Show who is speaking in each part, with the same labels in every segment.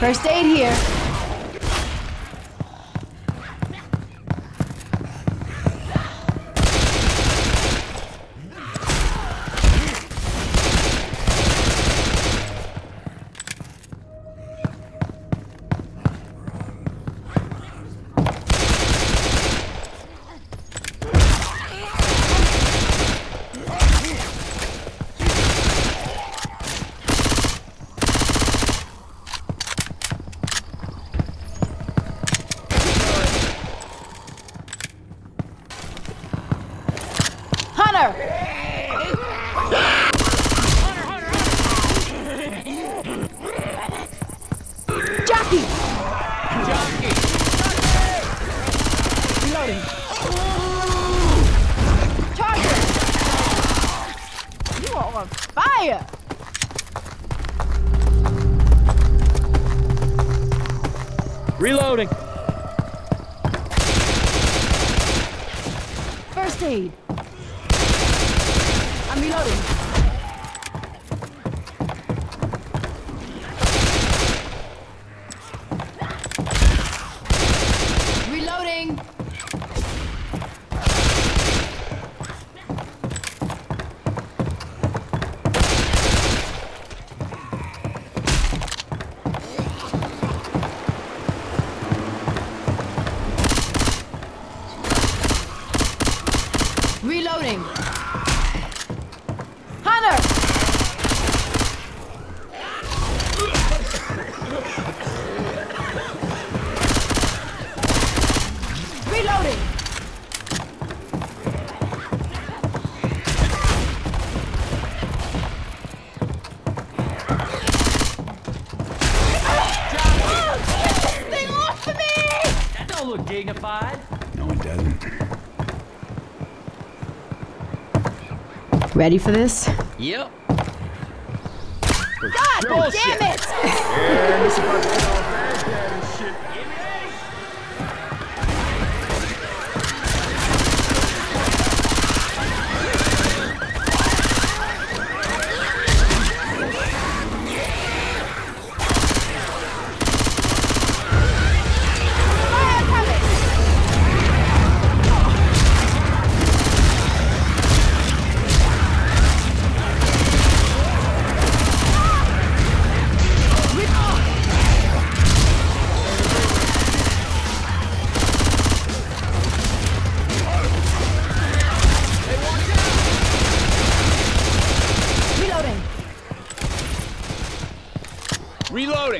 Speaker 1: First aid here. Fire!
Speaker 2: Reloading.
Speaker 1: First aid. I'm reloading. Reloading. Reloading. Hunter! Reloading. Get this thing off of me!
Speaker 2: That don't look dignified.
Speaker 3: No, it doesn't.
Speaker 1: Ready for this?
Speaker 2: Yep.
Speaker 1: God damn it!
Speaker 3: Yeah, this is about to get all Baghdad and shit.
Speaker 2: Reloading.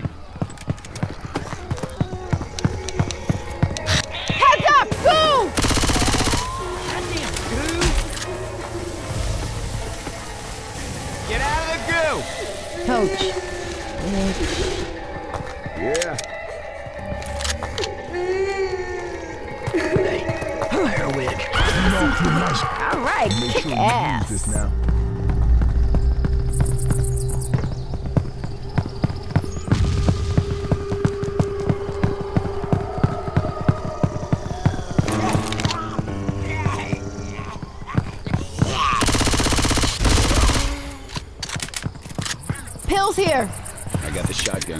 Speaker 1: Heads up! Go!
Speaker 2: Goddamn goo. Get out of the goo.
Speaker 1: Coach.
Speaker 3: Yeah.
Speaker 2: Herwig.
Speaker 1: All right,
Speaker 3: Make
Speaker 1: kick
Speaker 3: sure you
Speaker 1: ass.
Speaker 3: use this now.
Speaker 1: Pills here.
Speaker 3: I got the shotgun.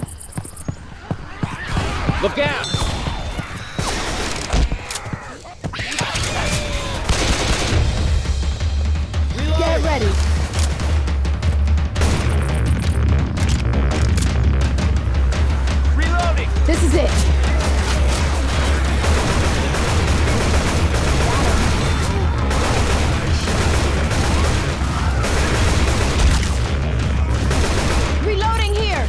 Speaker 2: Look out.
Speaker 1: Get ready.
Speaker 2: Reloading.
Speaker 1: This is it. Reloading here.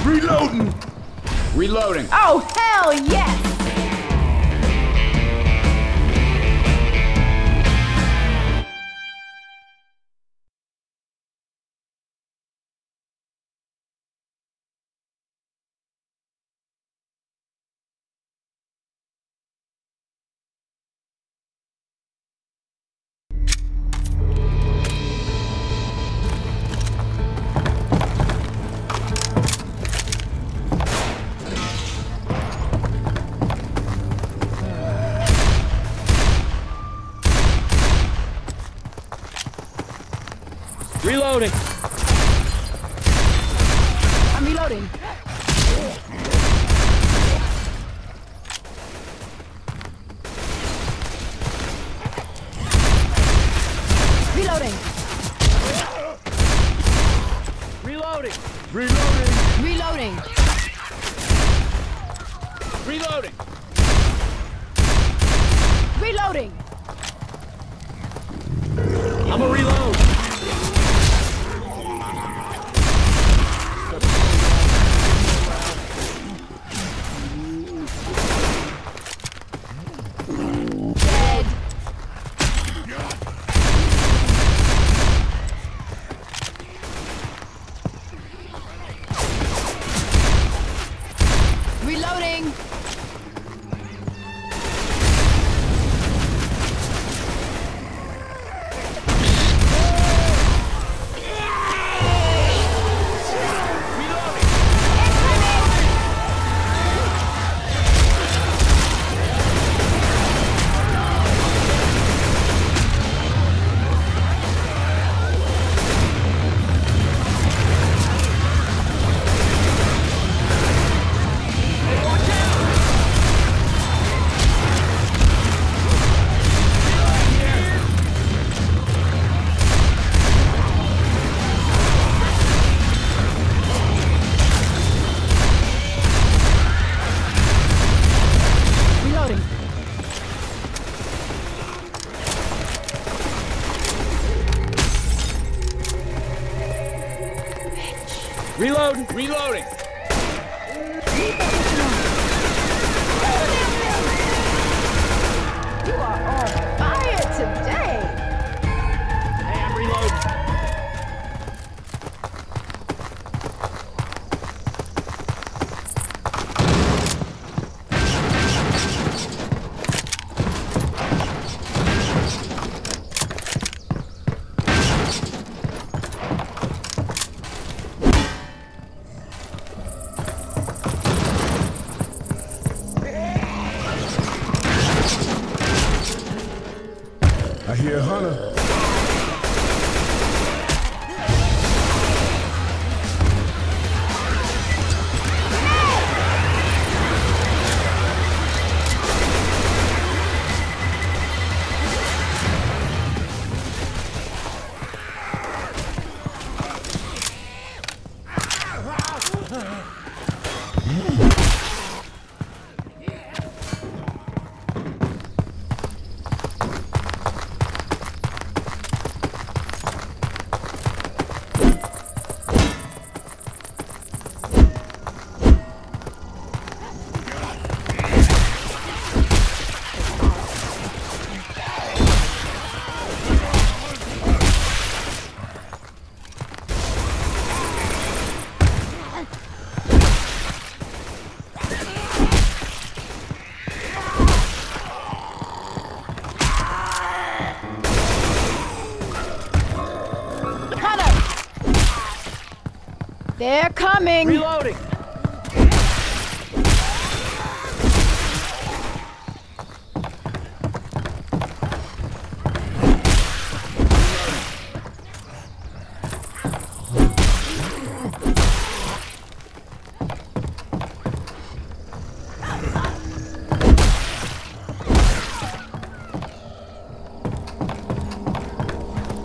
Speaker 3: Reloading!
Speaker 2: Reloading.
Speaker 1: Oh, hell yes!
Speaker 2: Reloading.
Speaker 1: I'm reloading. Reloading.
Speaker 2: Reloading.
Speaker 3: Reloading!
Speaker 1: Reloading.
Speaker 2: Reloading.
Speaker 1: Reloading.
Speaker 2: I'm a reload.
Speaker 1: Dead. Reloading. Reloading.
Speaker 2: Reload. Reloading.
Speaker 1: You are on fire today.
Speaker 2: Hey, I'm reloading.
Speaker 3: I hear Hunter.
Speaker 1: They're coming.
Speaker 2: Reloading.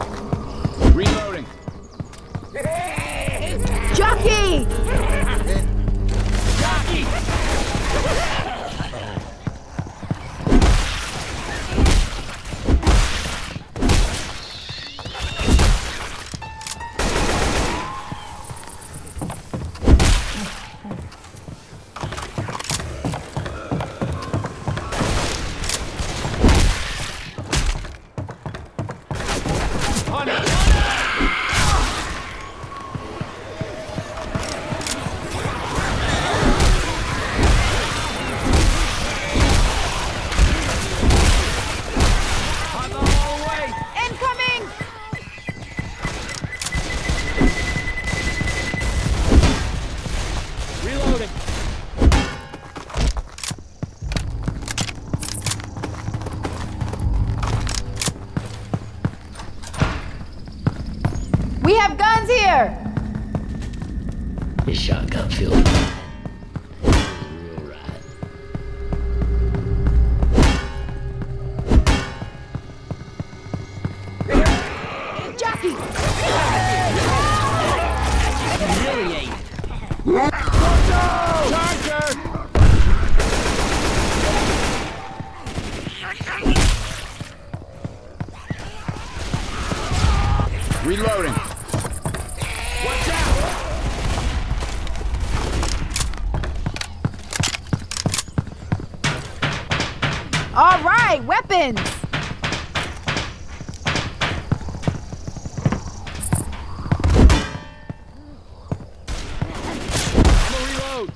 Speaker 1: Jockey! We have guns here!
Speaker 4: His shotgun feels right. Real right.
Speaker 1: Jockey!
Speaker 2: Humiliate.
Speaker 3: Charger!
Speaker 2: Reloading. Watch out!
Speaker 1: All right, weapons!
Speaker 2: I'm a reload.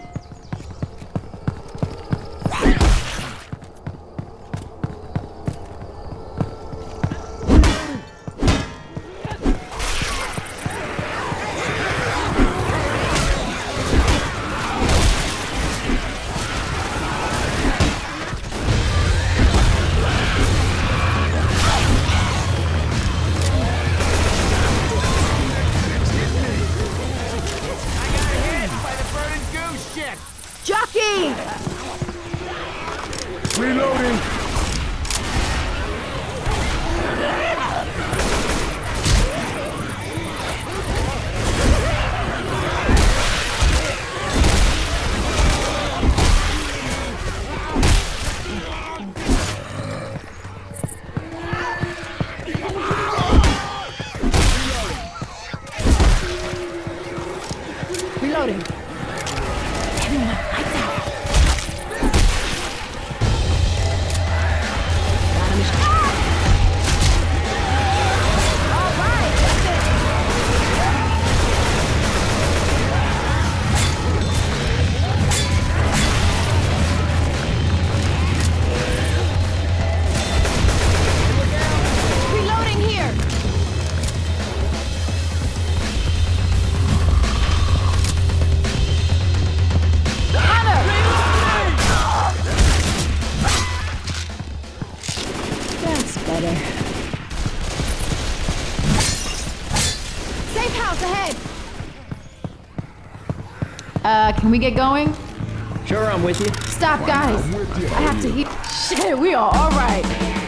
Speaker 1: Jockey!
Speaker 3: Reloading!
Speaker 1: Reloading. Everyone, lights out. Got him. All right, reloading here. That's better. Safe house ahead! Can we get going?
Speaker 4: Sure, I'm with you.
Speaker 1: Stop, guys. I have to eat. Shit, we are all right.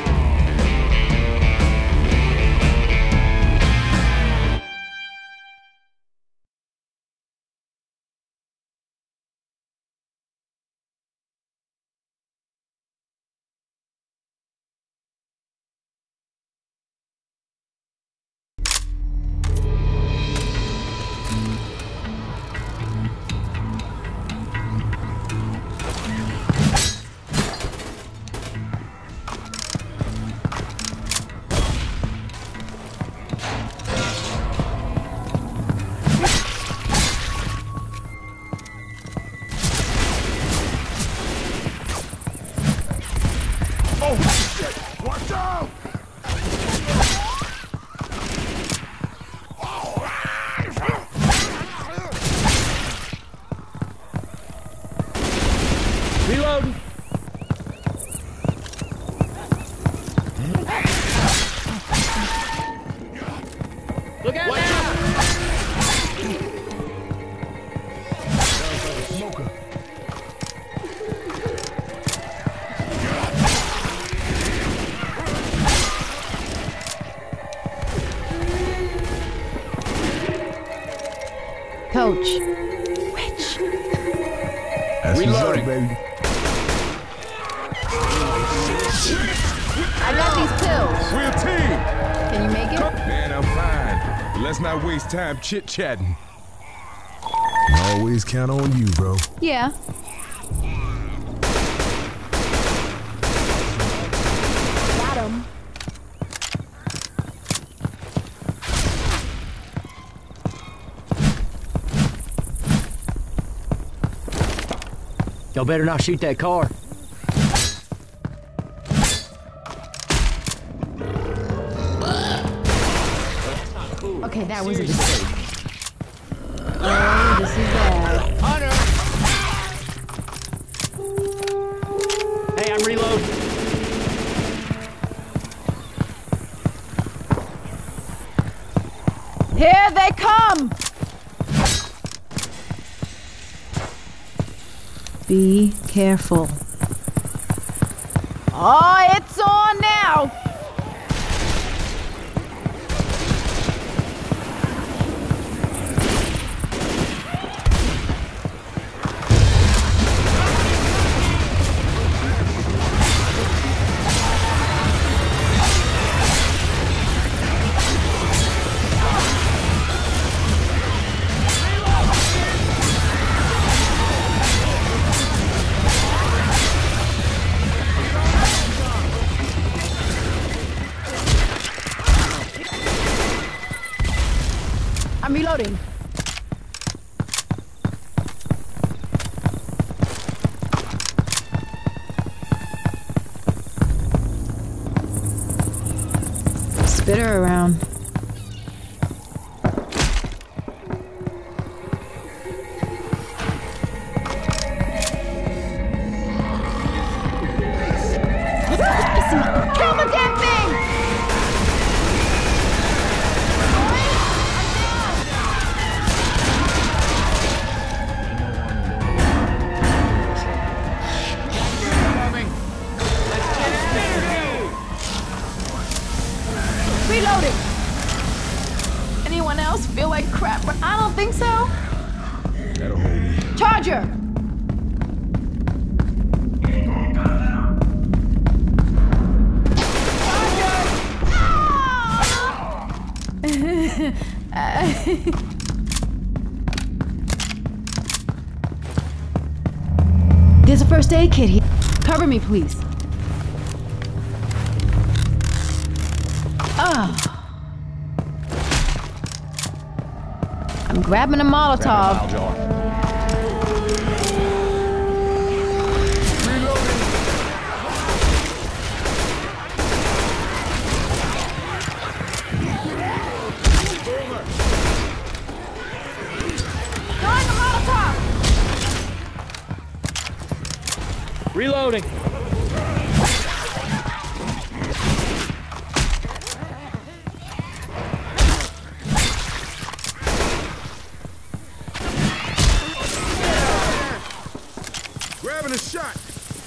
Speaker 3: Oh, shit! Watch out!
Speaker 2: Reload. Look out now!
Speaker 3: Smoker.
Speaker 1: Coach. Which?
Speaker 3: That's what's up,
Speaker 2: Reloading.
Speaker 3: baby.
Speaker 1: I got these pills.
Speaker 3: We're a team!
Speaker 1: Can you make it?
Speaker 3: Man, I'm fine. But let's not waste time chit-chatting. Always count on you, bro.
Speaker 1: Yeah. Got him.
Speaker 4: Y'all better not shoot that car.
Speaker 1: Okay, that was a mistake. Oh, this is bad.
Speaker 2: Hunter! Hey, I'm reloading.
Speaker 1: Here they come! Be careful. Oh, it's on now! I'm reloading. Spitter around. Kill the damn thing! Reloading! Anyone else feel like crap? But I don't think so.
Speaker 3: That'll hold me.
Speaker 1: Charger! There's a first aid kit here. Cover me, please. Oh. I'm grabbing a Molotov. Throwing a Molotov!
Speaker 2: Reloading.
Speaker 3: Grabbing a shot.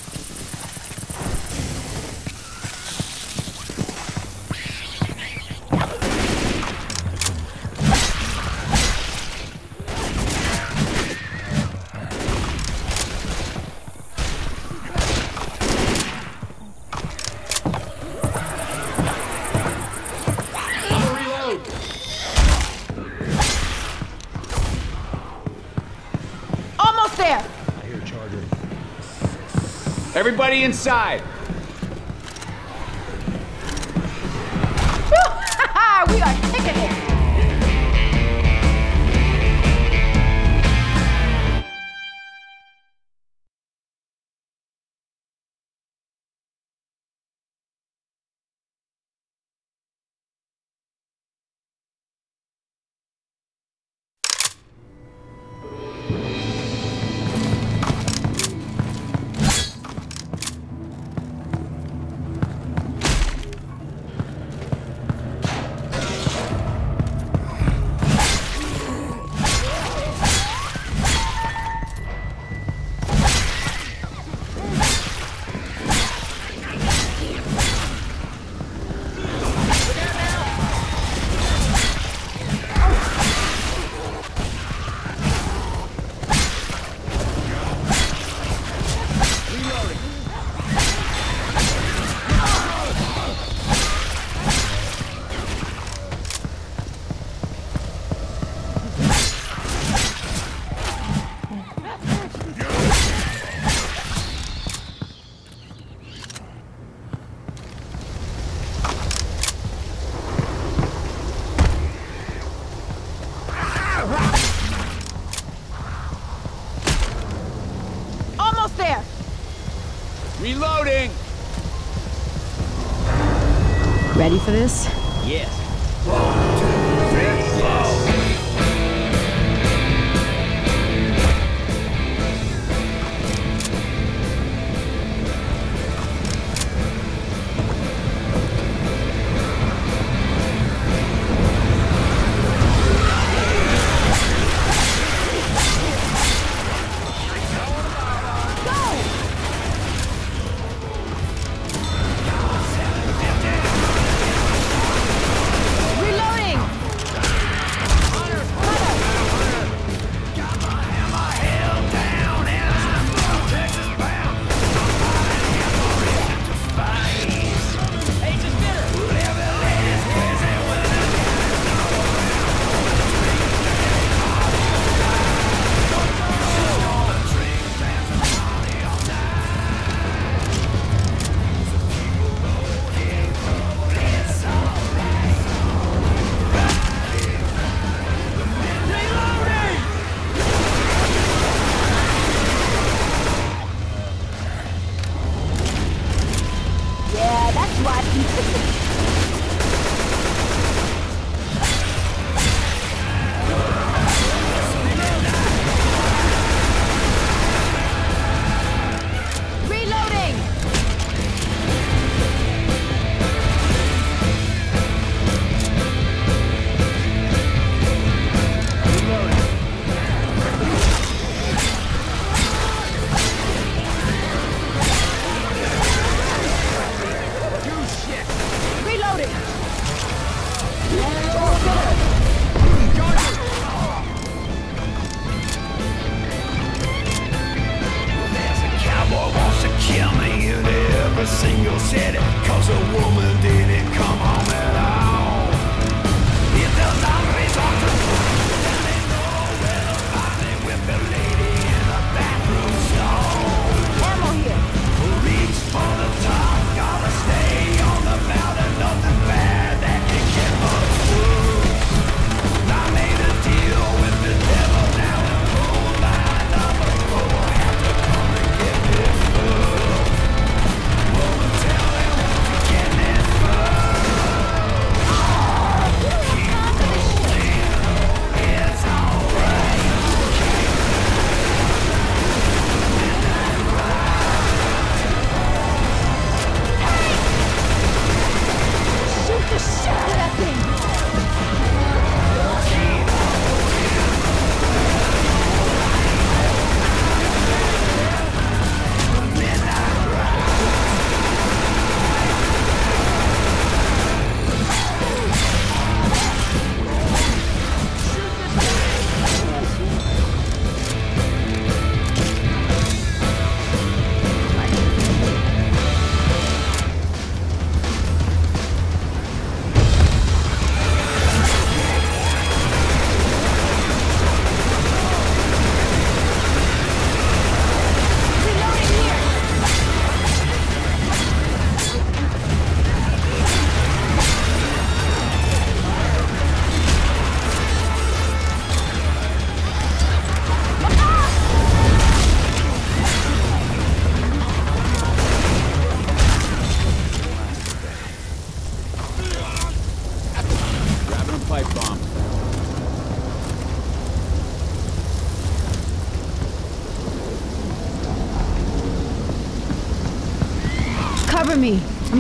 Speaker 1: Almost there!
Speaker 2: Everybody inside.
Speaker 1: We are kicking it! Almost there!
Speaker 2: Reloading.
Speaker 1: Ready for this?
Speaker 2: Yes.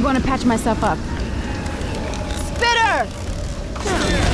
Speaker 1: going to patch myself up. Spitter!